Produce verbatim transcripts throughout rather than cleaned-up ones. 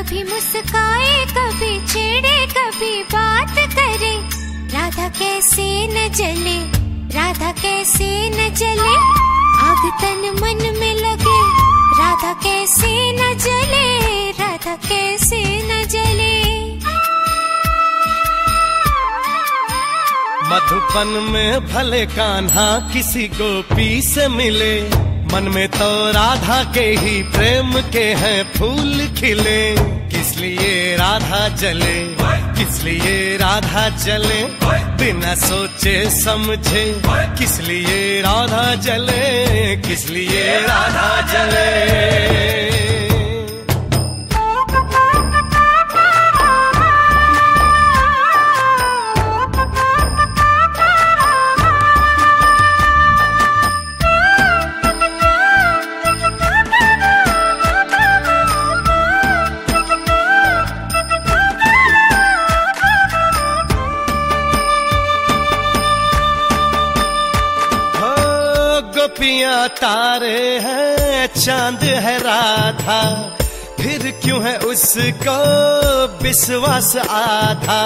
कभी मुस्काए कभी छेड़े कभी बात करे, राधा कैसे न जले, राधा कैसे न जले, आग तन मन में लगे, राधा कैसे न जले, राधा कैसे न जले। मधुबन में भले कान्हा किसी गोपी से मिले, मन में तो राधा के ही प्रेम के हैं फूल खिले। किस लिए राधा जले, किस लिए राधा जले, बिना सोचे समझे, किस लिए राधा जले, किस लिए राधा जले। गोपियाँ तारे हैं चांद है राधा, फिर क्यों है उसको विश्वास आधा।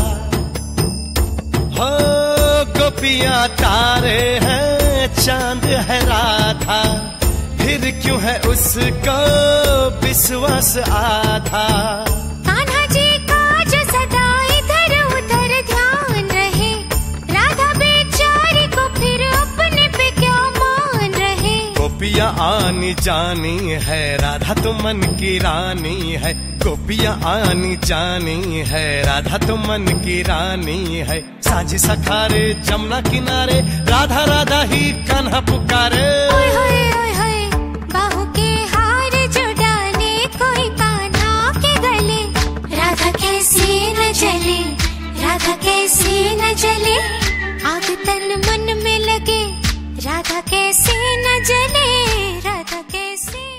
हो गोपियाँ तारे हैं चांद है राधा, फिर क्यों है उसको विश्वास आधा। कान्हा जी का जो सदा इधर उधर ध्यान रहे, राधा बेचारी को फिर अपने पे क्या मान रहे। गोपियाँ आनी जानी है, राधा तो मन की रानी है। गोपियाँ आनी जानी है, राधा तो मन की रानी है। साझी सखारे जमुना किनारे, राधा राधा ही कान्हा पुकारे। ओए होए ओए होए, बाहों के हार जो डाले कोई कान्हा के गले, राधा कैसे न जले, राधा कैसे न जले, आग तन मन में लगे, राधा कैसे न जले, राधा कैसे